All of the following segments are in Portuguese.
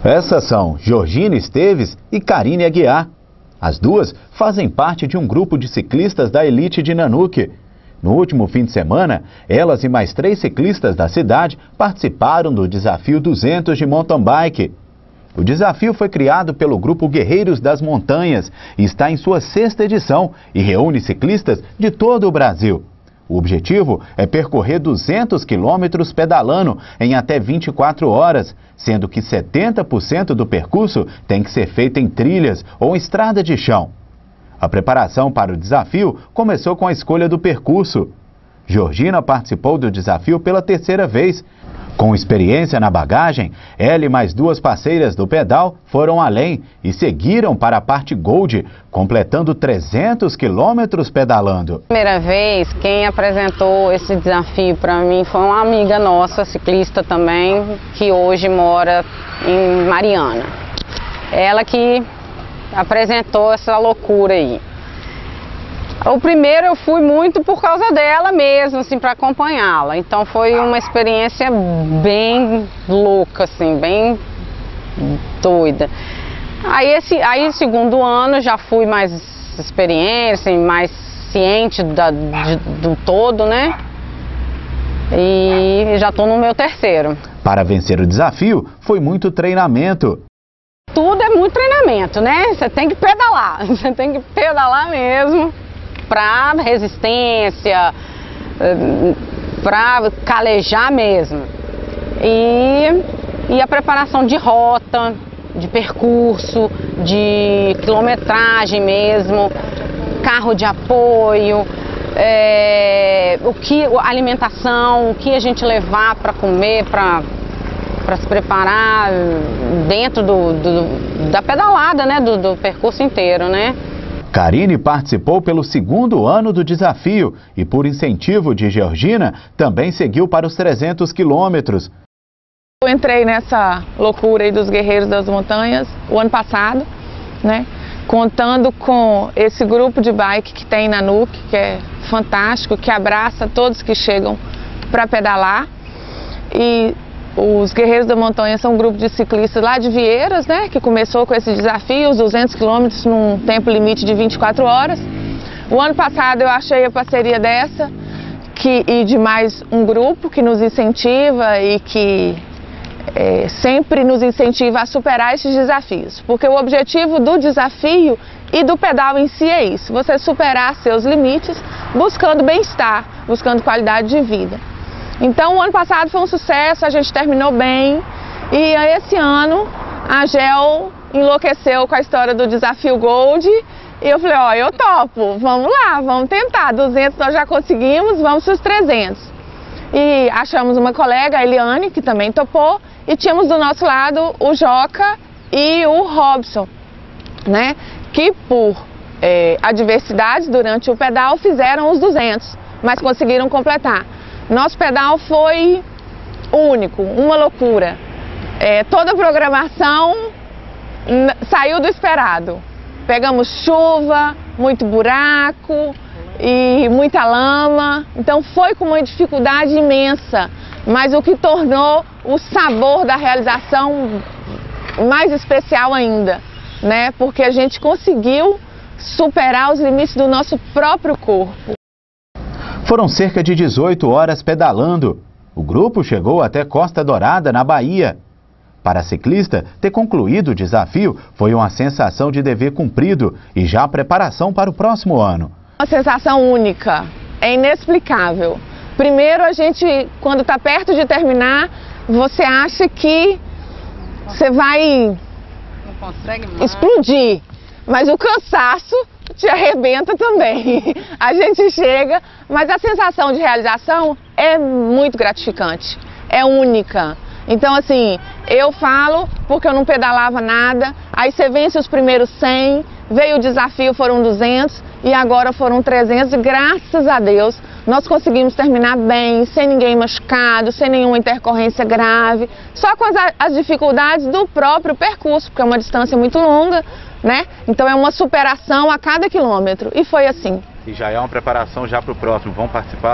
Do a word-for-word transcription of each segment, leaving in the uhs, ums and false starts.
Essas são Georgina Esteves e Karine Aguiar. As duas fazem parte de um grupo de ciclistas da elite de Nanuque. No último fim de semana, elas e mais três ciclistas da cidade participaram do Desafio duzentos de mountain bike. O desafio foi criado pelo grupo Guerreiros das Montanhas e está em sua sexta edição e reúne ciclistas de todo o Brasil. O objetivo é percorrer duzentos quilômetros pedalando em até vinte e quatro horas, sendo que setenta por cento do percurso tem que ser feito em trilhas ou estrada de chão. A preparação para o desafio começou com a escolha do percurso. Georgina participou do desafio pela terceira vez. Com experiência na bagagem, ela e mais duas parceiras do pedal foram além e seguiram para a parte Gold, completando trezentos quilômetros pedalando. Primeira vez, quem apresentou esse desafio para mim foi uma amiga nossa, ciclista também, que hoje mora em Mariana. Ela que apresentou essa loucura aí. O primeiro eu fui muito por causa dela mesmo, assim, para acompanhá-la. Então foi uma experiência bem louca, assim, bem doida. Aí esse aí segundo ano já fui mais experiente, mais ciente da, de, do todo, né? E já estou no meu terceiro. Para vencer o desafio, foi muito treinamento. Tudo é muito treinamento, né? Você tem que pedalar, você tem que pedalar mesmo. Para resistência, para calejar mesmo. E, e a preparação de rota, de percurso, de quilometragem mesmo, carro de apoio, é, o que, a alimentação, o que a gente levar para comer, para para se preparar dentro do, do, da pedalada, né, do, do percurso inteiro, né? Karine participou pelo segundo ano do desafio e, por incentivo de Georgina, também seguiu para os trezentos quilômetros. Eu entrei nessa loucura aí dos Guerreiros das Montanhas o ano passado, né? Contando com esse grupo de bike que tem na Nanuque, que é fantástico, que abraça todos que chegam para pedalar. E os Guerreiros da Montanha são um grupo de ciclistas lá de Vieiras, né, que começou com esse desafio, os duzentos quilômetros num tempo limite de vinte e quatro horas. O ano passado eu achei a parceria dessa que, e de mais um grupo que nos incentiva e que é, sempre nos incentiva a superar esses desafios. Porque o objetivo do desafio e do pedal em si é isso, você superar seus limites buscando bem-estar, buscando qualidade de vida. Então o ano passado foi um sucesso, a gente terminou bem e esse ano a Gel enlouqueceu com a história do Desafio Gold e eu falei, ó, eu topo, vamos lá, vamos tentar, duzentos nós já conseguimos, vamos para os trezentos. E achamos uma colega, a Eliane, que também topou e tínhamos do nosso lado o Joca e o Robson, né, que por é, adversidades durante o pedal fizeram os duzentos, mas conseguiram completar. Nosso pedal foi único, uma loucura. É, toda a programação saiu do esperado. Pegamos chuva, muito buraco e muita lama. Então foi com uma dificuldade imensa, mas o que tornou o sabor da realização mais especial ainda, né? Porque a gente conseguiu superar os limites do nosso próprio corpo. Foram cerca de dezoito horas pedalando. O grupo chegou até Costa Dourada, na Bahia. Para a ciclista, ter concluído o desafio foi uma sensação de dever cumprido e já a preparação para o próximo ano. Uma sensação única, é inexplicável. Primeiro, a gente, quando está perto de terminar, você acha que você vai Não consegue mais. explodir, mas o cansaço te arrebenta também. A gente chega, mas a sensação de realização é muito gratificante, é única. Então assim, eu falo porque eu não pedalava nada, aí você vence os primeiros cem, veio o desafio, foram duzentos e agora foram trezentos e graças a Deus nós conseguimos terminar bem, sem ninguém machucado, sem nenhuma intercorrência grave, só com as, as dificuldades do próprio percurso, porque é uma distância muito longa, né? Então é uma superação a cada quilômetro e foi assim. E já é uma preparação já para o próximo, vão participar?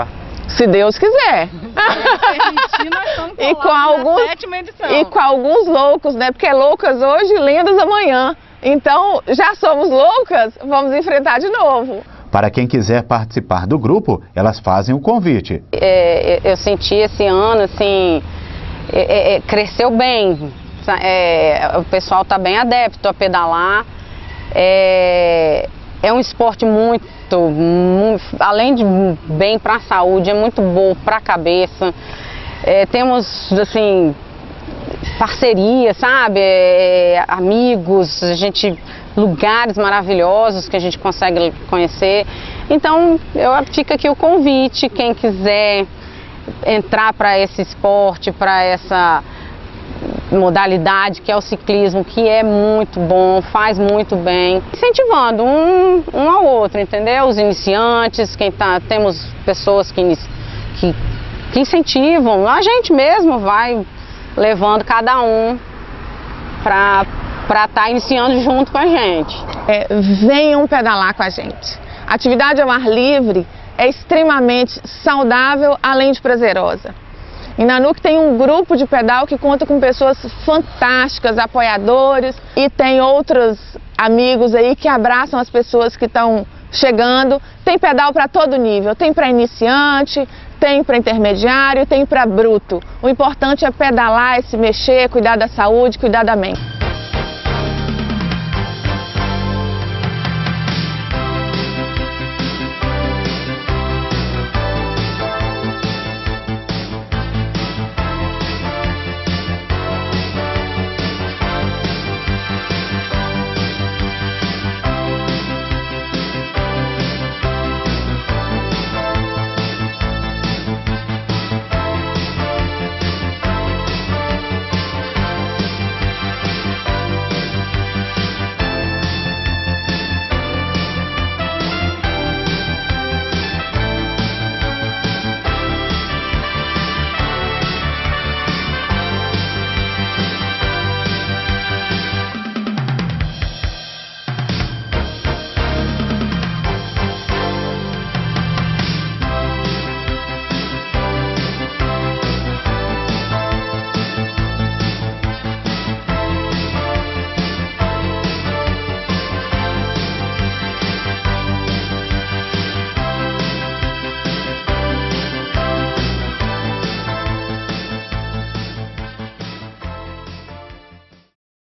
Se Deus quiser. E com alguns, e com alguns loucos, né? Porque loucas hoje, lendas amanhã. Então, já somos loucas, vamos enfrentar de novo. Para quem quiser participar do grupo, elas fazem o convite. É, eu senti esse ano, assim, é, é, cresceu bem. É, o pessoal está bem adepto a pedalar. É, é um esporte muito, muito, além de bem para a saúde, é muito bom para a cabeça. É, temos, assim, parceria, sabe? É, amigos, a gente, lugares maravilhosos que a gente consegue conhecer. Então, eu, fica aqui o convite, quem quiser entrar para esse esporte, para essa modalidade que é o ciclismo, que é muito bom, faz muito bem, incentivando um, um ao outro, entendeu? Os iniciantes, quem tá, temos pessoas que, que, que incentivam, a gente mesmo vai levando cada um para para estar iniciando junto com a gente. É, venham pedalar com a gente. A atividade ao ar livre é extremamente saudável, além de prazerosa. Em Nanuque tem um grupo de pedal que conta com pessoas fantásticas, apoiadores, e tem outros amigos aí que abraçam as pessoas que estão chegando. Tem pedal para todo nível, tem para iniciante, tem para intermediário, tem para bruto. O importante é pedalar, é se mexer, cuidar da saúde, cuidar da mente.